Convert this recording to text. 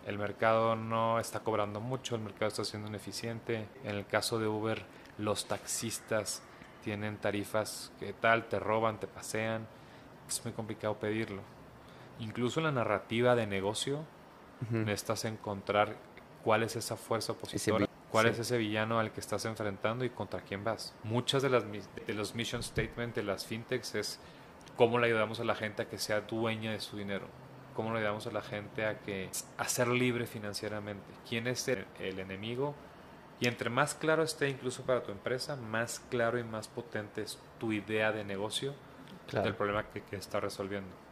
el mercado no está cobrando mucho, el mercado está siendo ineficiente. En el caso de Uber, los taxistas tienen tarifas que tal, te roban, te pasean. Es muy complicado pedirlo. Incluso en la narrativa de negocio, Ujú. necesitas encontrar cuál es esa fuerza Ese opositora, cuál sí. es ese villano al que estás enfrentando y contra quién vas. Muchas de los mission statements de las fintechs es cómo le ayudamos a la gente a que sea dueña de su dinero, cómo le ayudamos a la gente a ser libre financieramente, quién es el enemigo. Y entre más claro esté incluso para tu empresa, más claro y más potente es tu idea de negocio del Claro. problema que está resolviendo.